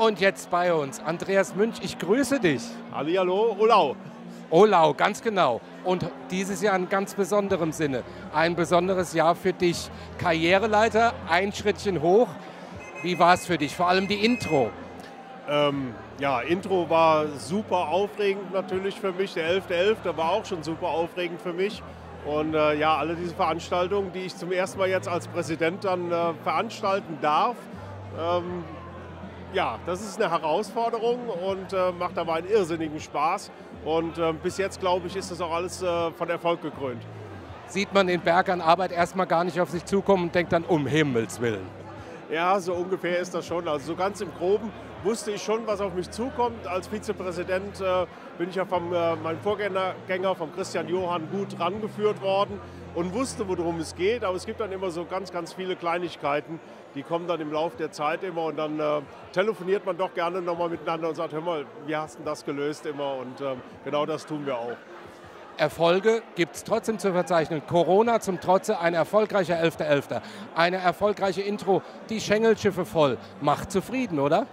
Und jetzt bei uns Andreas Münch, ich grüße dich. Hallihallo, Olau. Olau, ganz genau. Und dieses Jahr in ganz besonderem Sinne. Ein besonderes Jahr für dich. Karriereleiter, ein Schrittchen hoch. Wie war es für dich? Vor allem die Intro. Ja, Intro war super aufregend natürlich für mich. Der 11.11. war auch schon super aufregend für mich. Und ja, alle diese Veranstaltungen, die ich zum ersten Mal jetzt als Präsident dann veranstalten darf, ja, das ist eine Herausforderung und macht aber einen irrsinnigen Spaß. Und bis jetzt, glaube ich, ist das auch alles von Erfolg gekrönt. Sieht man den Berg an Arbeit erstmal gar nicht auf sich zukommen und denkt dann, um Himmels Willen. Ja, so ungefähr ist das schon. Also so ganz im Groben wusste ich schon, was auf mich zukommt. Als Vizepräsident bin ich ja von meinem Vorgänger, von Christian Johann, gut rangeführt worden und wusste, worum es geht. Aber es gibt dann immer so ganz, ganz viele Kleinigkeiten, die kommen dann im Laufe der Zeit immer und dann telefoniert man doch gerne nochmal miteinander und sagt, hör mal, wie hast du das gelöst immer? Und genau das tun wir auch. Erfolge gibt es trotzdem zu verzeichnen. Corona zum Trotze, ein erfolgreicher 11.11. Eine erfolgreiche Intro, die Schengelschiffe voll. Macht zufrieden, oder?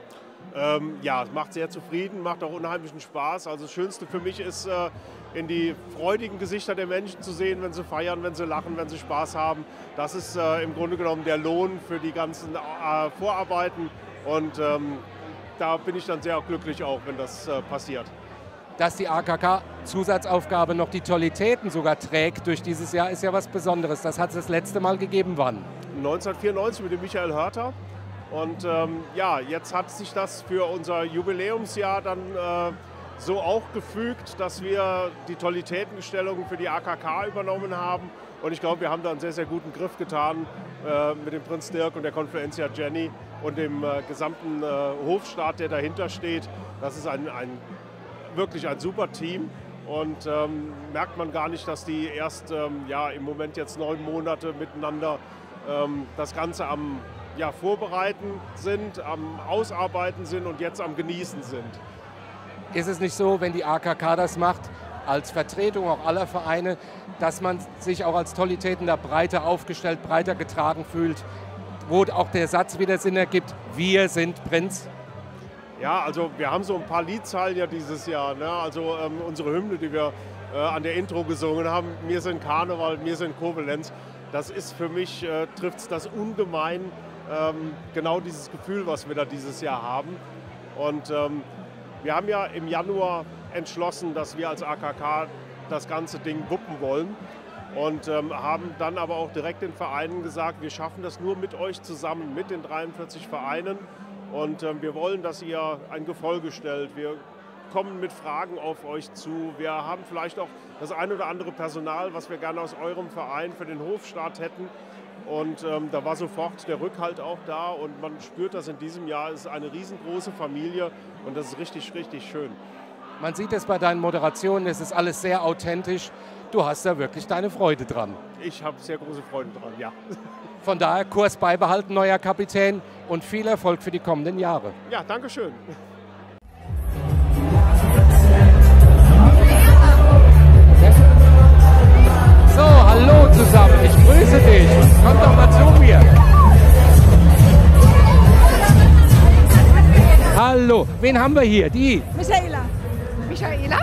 Ja, es macht sehr zufrieden, macht auch unheimlichen Spaß. Also das Schönste für mich ist, in die freudigen Gesichter der Menschen zu sehen, wenn sie feiern, wenn sie lachen, wenn sie Spaß haben. Das ist im Grunde genommen der Lohn für die ganzen Vorarbeiten. Und da bin ich dann sehr glücklich auch, wenn das passiert. Dass die AKK Zusatzaufgabe noch die Tollitäten sogar trägt durch dieses Jahr, ist ja was Besonderes. Das hat es das letzte Mal gegeben, wann? 1994 mit dem Michael Hörter. Und ja, jetzt hat sich das für unser Jubiläumsjahr dann so auch gefügt, dass wir die Tollitätenstellungen für die AKK übernommen haben. Und ich glaube, wir haben da einen sehr, sehr guten Griff getan mit dem Prinz Dirk und der Confluencia Jenny und dem gesamten Hofstaat, der dahinter steht. Das ist wirklich ein super Team. Und merkt man gar nicht, dass die erst ja, im Moment jetzt 9 Monate miteinander das Ganze am Vorbereiten sind, am Ausarbeiten sind und jetzt am Genießen sind. Ist es nicht so, wenn die AKK das macht, als Vertretung auch aller Vereine, dass man sich auch als Tollitäten da breiter aufgestellt, breiter getragen fühlt, wo auch der Satz wieder Sinn ergibt, wir sind Prinz? Ja, also wir haben so ein paar Liedzeilen ja dieses Jahr. Ne? Also unsere Hymne, die wir an der Intro gesungen haben, wir sind Karneval, wir sind Koblenz. Das ist für mich, trifft es das ungemein, genau dieses Gefühl, was wir da dieses Jahr haben. Und wir haben ja im Januar entschlossen, dass wir als AKK das ganze Ding wuppen wollen. Und haben dann aber auch direkt den Vereinen gesagt, wir schaffen das nur mit euch zusammen, mit den 43 Vereinen. Und wir wollen, dass ihr ein Gefolge stellt. Wir kommen mit Fragen auf euch zu. Wir haben vielleicht auch das ein oder andere Personal, was wir gerne aus eurem Verein für den Hofstaat hätten. Und da war sofort der Rückhalt auch da. Und man spürt das in diesem Jahr. Es ist eine riesengroße Familie und das ist richtig, richtig schön. Man sieht es bei deinen Moderationen, es ist alles sehr authentisch. Du hast da wirklich deine Freude dran. Ich habe sehr große Freude dran, ja. Von daher Kurs beibehalten, neuer Kapitän, und viel Erfolg für die kommenden Jahre. Ja, danke schön. So, hallo zusammen, ich grüße dich. Komm doch mal zu mir. Hallo, wen haben wir hier? Die? Michaela. Michaela?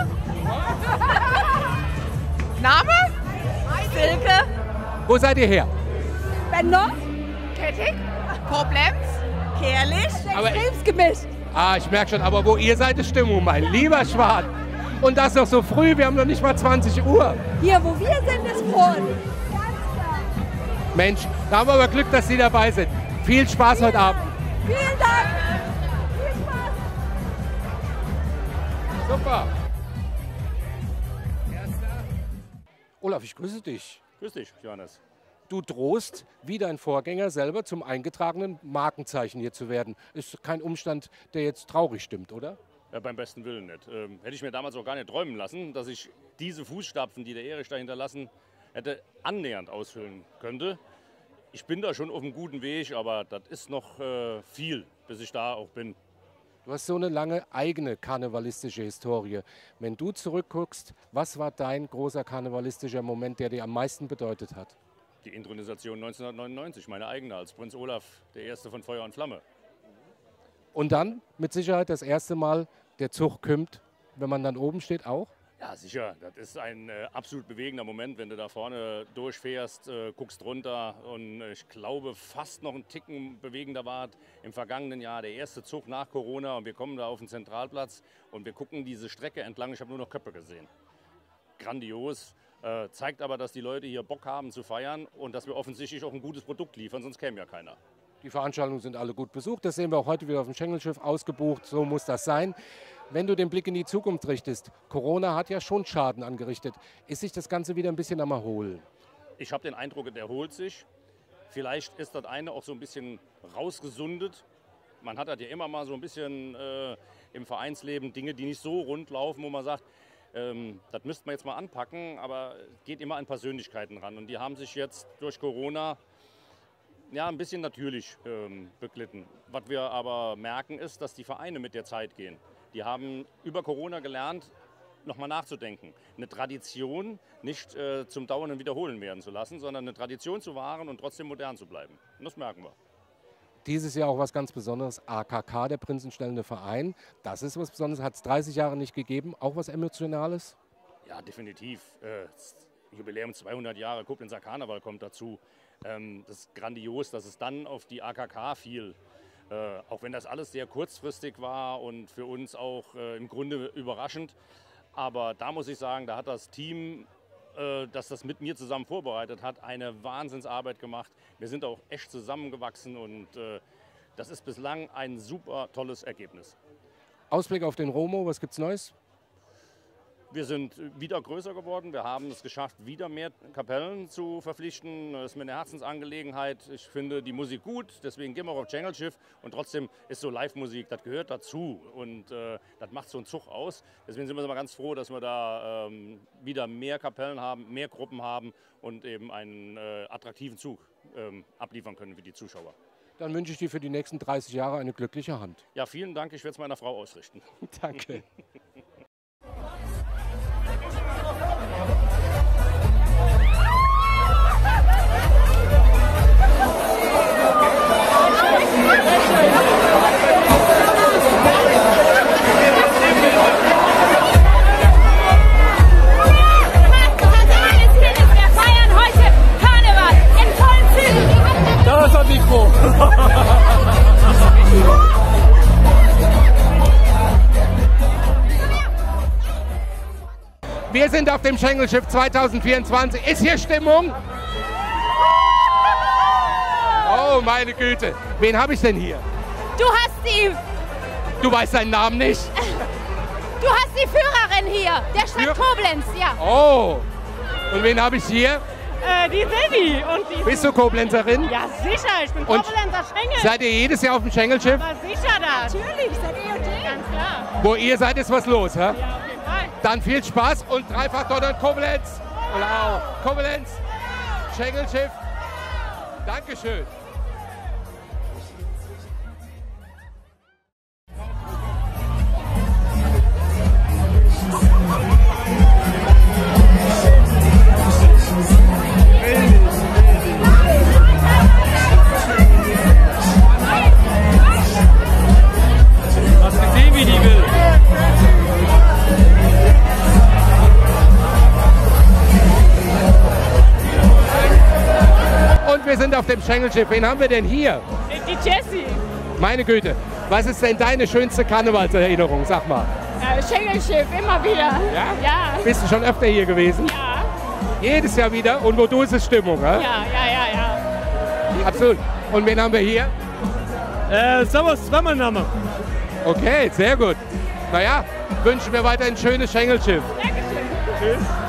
Name? Silke. Wo seid ihr her? Bender. Kettig. Koblenz. Kerlich. Aber Extremsgemisch. ich merke schon, aber wo ihr seid, ist Stimmung, mein lieber Schwan. Und das noch so früh, wir haben noch nicht mal 20 Uhr. Hier, wo wir sind, ist Brot. Ganz klar. Mensch, da haben wir aber Glück, dass Sie dabei sind. Viel Spaß heute Abend. Vielen Dank. Viel Spaß. Super. Olaf, ich grüße dich. Grüß dich, Johannes. Du drohst, wie dein Vorgänger selber, zum eingetragenen Markenzeichen hier zu werden. Ist kein Umstand, der jetzt traurig stimmt, oder? Ja, beim besten Willen nicht. Hätte ich mir damals auch gar nicht träumen lassen, dass ich diese Fußstapfen, die der Erich da hinterlassen hätte, annähernd ausfüllen könnte. Ich bin da schon auf einem guten Weg, aber das ist noch viel, bis ich da auch bin. Du hast so eine lange eigene karnevalistische Historie. Wenn du zurückguckst, was war dein großer karnevalistischer Moment, der dir am meisten bedeutet hat? Die Inthronisation 1999, meine eigene, als Prinz Olaf, der Erste von Feuer und Flamme. Und dann mit Sicherheit das erste Mal der Zug kommt, wenn man dann oben steht, auch? Ja, sicher. Das ist ein absolut bewegender Moment, wenn du da vorne durchfährst, guckst runter. Und ich glaube, fast noch ein Ticken bewegender war im vergangenen Jahr der erste Zug nach Corona. Und wir kommen da auf den Zentralplatz und wir gucken diese Strecke entlang. Ich habe nur noch Köpfe gesehen. Grandios. Zeigt aber, dass die Leute hier Bock haben zu feiern und dass wir offensichtlich auch ein gutes Produkt liefern, sonst käme ja keiner. Die Veranstaltungen sind alle gut besucht. Das sehen wir auch heute wieder auf dem Schengelschiff ausgebucht. So muss das sein. Wenn du den Blick in die Zukunft richtest, Corona hat ja schon Schaden angerichtet. Ist sich das Ganze wieder ein bisschen am Erholen? Ich habe den Eindruck, der erholt sich. Vielleicht ist das eine auch so ein bisschen rausgesundet. Man hat halt ja immer mal so ein bisschen im Vereinsleben Dinge, die nicht so rund laufen, wo man sagt, das müsste man jetzt mal anpacken, aber es geht immer an Persönlichkeiten ran. Und die haben sich jetzt durch Corona ja, ein bisschen natürlich beglitten. Was wir aber merken ist, dass die Vereine mit der Zeit gehen. Die haben über Corona gelernt, nochmal nachzudenken. Eine Tradition nicht zum dauernden Wiederholen werden zu lassen, sondern eine Tradition zu wahren und trotzdem modern zu bleiben. Und das merken wir. Dieses Jahr auch was ganz Besonderes, AKK, der Prinzenstellende Verein. Das ist was Besonderes, hat es 30 Jahre nicht gegeben. Auch was Emotionales? Ja, definitiv. Jubiläum 200 Jahre Koblenzer Karneval kommt dazu. Das ist grandios, dass es dann auf die AKK fiel. Auch wenn das alles sehr kurzfristig war und für uns auch im Grunde überraschend. Aber da muss ich sagen, da hat das Team, das das mit mir zusammen vorbereitet hat, eine Wahnsinnsarbeit gemacht. Wir sind auch echt zusammengewachsen und das ist bislang ein super tolles Ergebnis. Ausblick auf den Romo, was gibt's Neues? Wir sind wieder größer geworden. Wir haben es geschafft, wieder mehr Kapellen zu verpflichten. Das ist mir eine Herzensangelegenheit. Ich finde die Musik gut, deswegen gehen wir auch auf Schengelschiff. Und trotzdem ist so Live-Musik, das gehört dazu. Und das macht so einen Zug aus. Deswegen sind wir immer ganz froh, dass wir da wieder mehr Kapellen haben, mehr Gruppen haben und eben einen attraktiven Zug abliefern können für die Zuschauer. Dann wünsche ich dir für die nächsten 30 Jahre eine glückliche Hand. Ja, vielen Dank. Ich werde es meiner Frau ausrichten. Danke. Wir sind auf dem Schengelschiff 2024. Ist hier Stimmung? Oh, meine Güte. Wen habe ich denn hier? Du hast die... Du weißt seinen Namen nicht? Du hast die Führerin hier, der Stadt Koblenz, ja. Oh. Und wen habe ich hier? Die Silvi. Und die Bist du Koblenzerin? Ja, sicher. Ich bin Und Koblenzer Schengel. seid ihr jedes Jahr auf dem Schengelschiff? Aber sicher das. Natürlich, seid ihr und Ganz klar. Wo ihr seid, ist was los, hä? Ja, auf jeden Fall. Dann viel Spaß und dreifach Donner Koblenz. Genau. Koblenz, Schengelschiff. Dankeschön. Hast gesehen, wie die will? Und wir sind auf dem Schengelschiff. Wen haben wir denn hier? Die Jessie. Meine Güte, was ist denn deine schönste Karnevalserinnerung? Sag mal. Schengelschiff, immer wieder. Ja? Ja. Bist du schon öfter hier gewesen? Ja. Jedes Jahr wieder? Und wo du ist es Stimmung, hä? Ja. Absolut. Und wen haben wir hier? Servus, Zweimalname. Okay, sehr gut. Naja, wünschen wir weiter ein schönes Schengelschiff. Dankeschön. Tschüss.